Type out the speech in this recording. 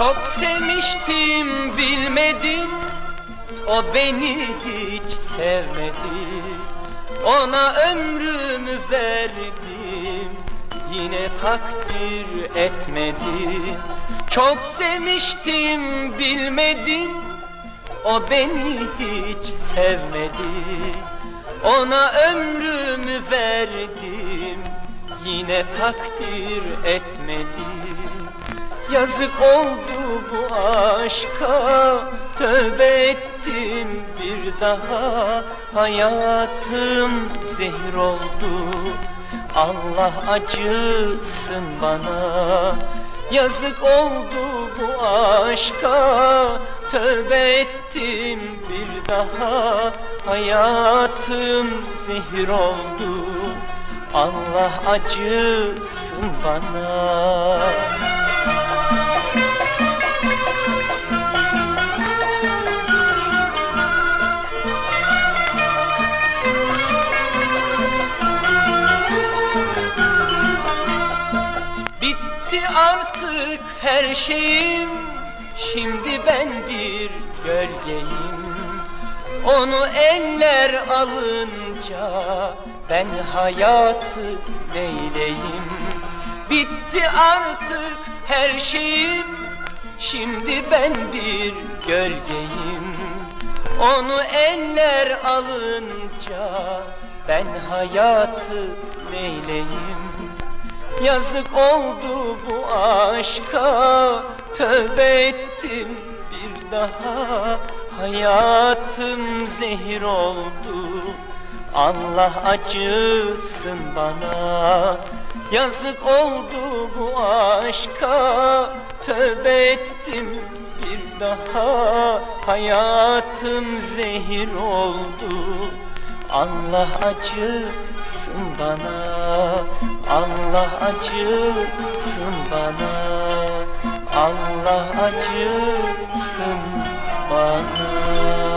Çok sevmiştim bilmedim, o beni hiç sevmedi. Ona ömrümü verdim, yine takdir etmedi. Çok sevmiştim bilmedim, o beni hiç sevmedi. Ona ömrümü verdim, yine takdir etmedi. Yazık oldu bu aşka, tövbe ettim bir daha. Hayatım zehir oldu, Allah acısın bana. Yazık oldu bu aşka, tövbe ettim bir daha. Hayatım zehir oldu, Allah acısın bana. Bitti artık her şeyim, şimdi ben bir gölgeyim. Onu eller alınca ben hayatı neyleyim? Bitti artık her şeyim, şimdi ben bir gölgeyim. Onu eller alınca ben hayatı neyleyim? Yazık oldu bu aşka, tövbe ettim bir daha. Hayatım zehir oldu, Allah acısın bana. Yazık oldu bu aşka, tövbe ettim bir daha. Hayatım zehir oldu, Allah acısın bana. Allah acısın bana. Allah acısın bana.